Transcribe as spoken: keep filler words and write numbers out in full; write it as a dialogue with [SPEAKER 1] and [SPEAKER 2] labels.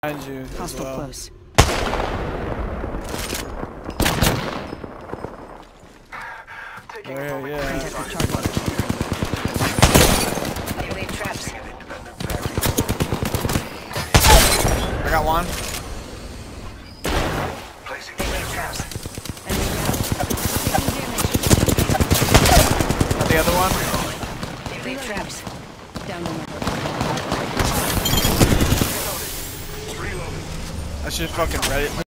[SPEAKER 1] Behind you.
[SPEAKER 2] Hostile
[SPEAKER 1] well.
[SPEAKER 2] close.
[SPEAKER 1] Yeah, yeah.
[SPEAKER 2] Contact with target.
[SPEAKER 3] You laid traps.
[SPEAKER 1] I got one.
[SPEAKER 3] They laid traps.
[SPEAKER 2] Enemy down. Taking
[SPEAKER 1] Got the other one.
[SPEAKER 3] They laid traps.
[SPEAKER 2] damage. Down the network.
[SPEAKER 1] I should fucking read it.